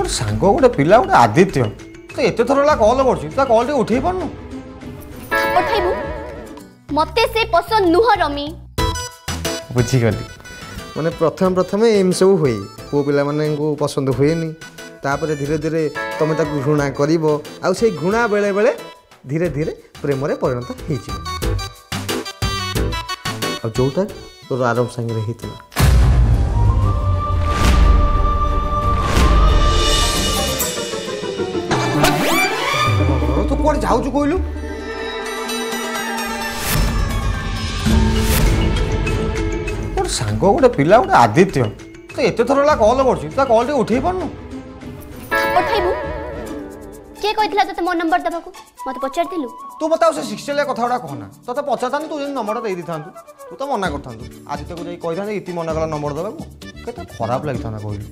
मोर सांग गोटे पिला गोटे आदित्य तो एत थर कल कर कल टे उठे पारनु उठेबू मते से पसंद नुह रमी बुझीगली माने प्रथम प्रथम एम सब हुए पु पिला माने को पसंद हुएनी तापर धीरे धीरे तुम ताक घृणा करिवो आउ से घृणा बेले बेले धीरे धीरे प्रेम रे परिणत हो आ जोटा तोर आरम संगे रहितला तो कोन जाउ छु कहलु मोर सांग गोटे पिला गोटे आदित्य तो एत थर कल कर कल टे उठे पारनु उठेबू के कहितला तते मोर नंबर दबाकू मते पचारथिलु तू बताओ से शिक्षले कथा गुड़ा कहना तते पचारथान तू नंबर दे दी थांतु तू तो मना करथांतु आदित्य को जाई कहि थांते इति मना कला नंबर दबाकू केते खराब लागि थाना कहलु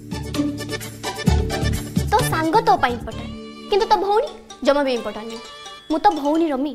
तो सांग तो पाई इम्पोर्टेंट किंतु तो भौणी जमा भी इम्पोर्टेंट नहीं मु तो भौणी रमी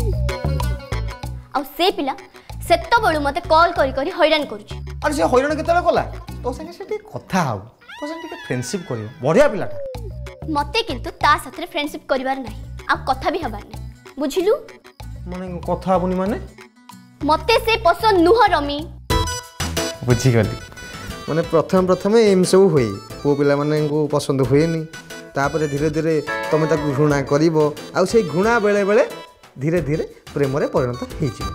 आ से पिला सेत्त बळु मते कॉल करी करी हैरान करूची अरे से हैरान केतले कला तो संगे से कथा हाउ तो संगे फ्रेंडशिप करियो बढ़िया पिलाटा मते किंतु ता साथे फ्रेंडशिप करिवार नाही आ कथा भी हबार नाही बुझिलु माने कथा हबुनी माने मते से पसंद नुह रमी बुझी गली माने प्रथम प्रथम एम सब हुए पु पिला माने को पसंद हुएनी तापर धीरे धीरे तुम ताक घृणा करिवो आउ से घृणा बेले बेले धीरे धीरे प्रेम रे परिणत हो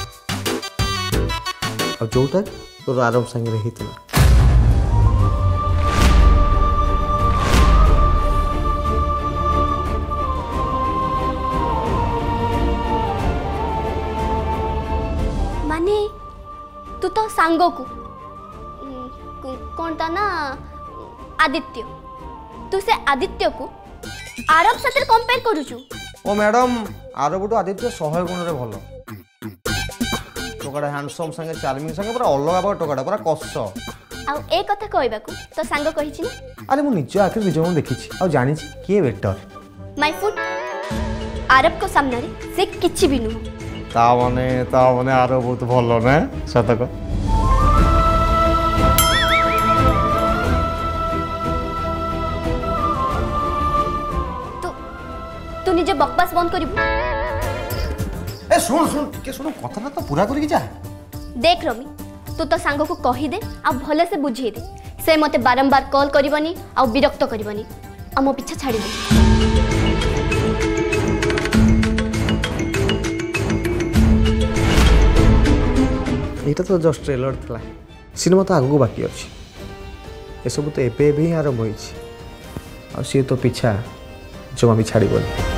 आ जोटा तोर आरम संगे रहितला माने तू तो सांगो को कौन ता ना आदित्य तू से आदित्य को आरब साथे कंपेयर करूछु ओ मैडम आरब तो आदित्य 100 गुण रे भलो टोकाडा हैंडसम संगे चार्मिंग संगे पूरा अलग बा टोकाडा पूरा कस आ ए कथा कहबाकू तो सांगो कहिछि ना अरे मु निज आखिर निज मन देखिछि आ जानि छि के बेटर माय फुट आरब को सामने रे से किछि भी नु ता माने आरब बहुत भलो ना सतक तू निजे बकवास बंद करिबू ए सुन के सुन कथा ना तो पूरा करी जा देख रमी तू तो सांग को कहि दे आ भले से बुझी दे से मते बारंबार कॉल करबनी आ विरक्त करबनी आ मो पीछा छाड़ी दे एटा तो जस्ट ट्रेलर थला सिनेमा तो आगु बाकी अछि ए सब तो एबे भी आरंभ होइछि आ से तो पीछा जमा भी छाड़ी बोल